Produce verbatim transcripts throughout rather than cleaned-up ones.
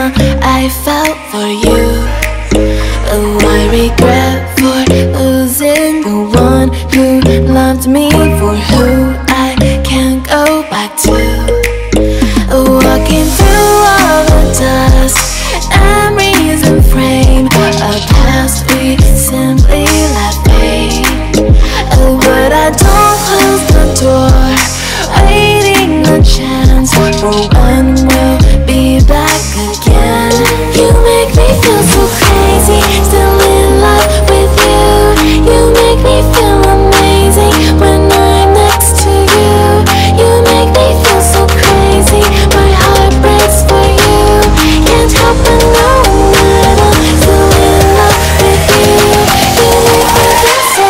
I felt for you. Oh, I regret for losing the one who loved me for who I can't go back to. Walking through all the dust, memories and frame, a past we simply let fade. Oh, but I don't close the door, waiting a chance for when we'll be back again. You make me feel so crazy, still in love with you. You make me feel amazing when I'm next to you. You make me feel so crazy, my heart breaks for you. Can't help but know that I'm still in love with you. You make me feel so.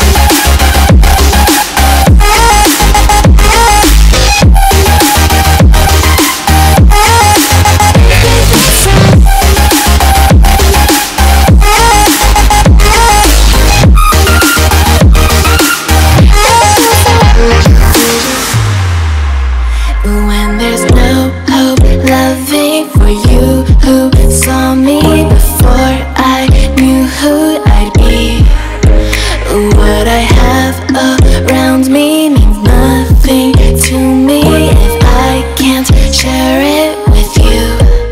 When there's no hope, loving for you who saw me before I knew who I'd be. What I have around me means nothing to me if I can't share it with you.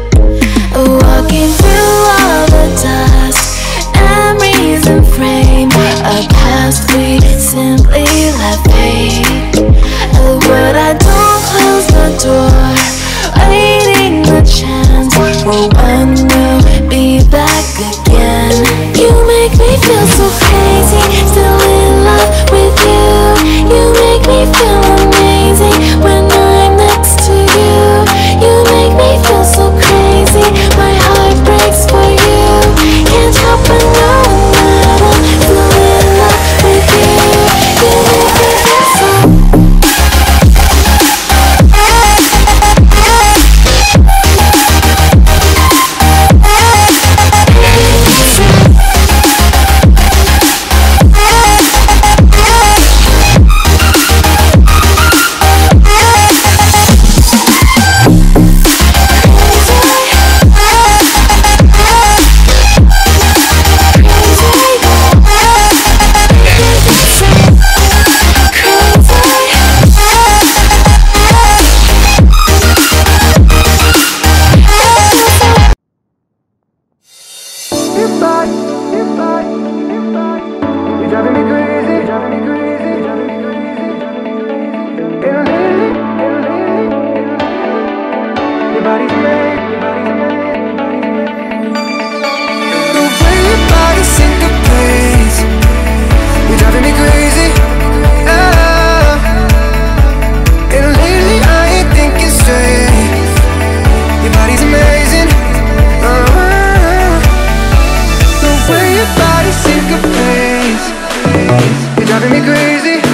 Walking through all the dust, memories and frame, a past we simply let fade. But I don't close the door, waiting the chance for when we'll be back again. You make me feel so crazy, still in love with you. You make me feel amazing when I'm next to you. You make me feel so crazy, my heart breaks for you. Can't help but know that I'm still in love with you. You make me feel so. You're driving me crazy.